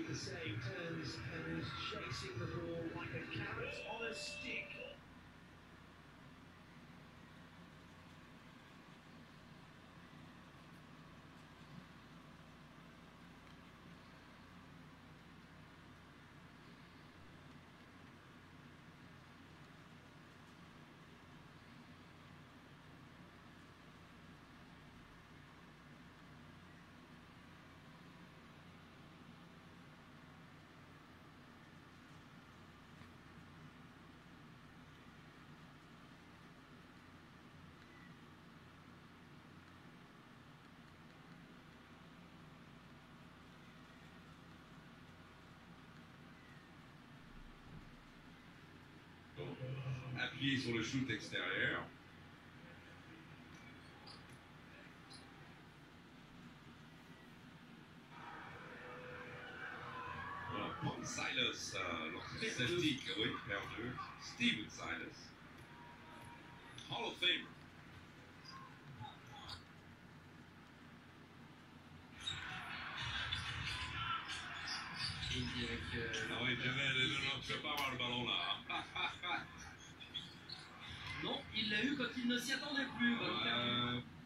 to say, turns and is chasing the ball like a carrot on a stick. Appuyé sur le shoot extérieur. Voilà, Paul Silas, safety, oui, perdu. Steven Silas, Hall of Famer. Ah oui, non, tu ne peux pas avoir le ballon là. Non, il l'a eu quand il ne s'y attendait plus.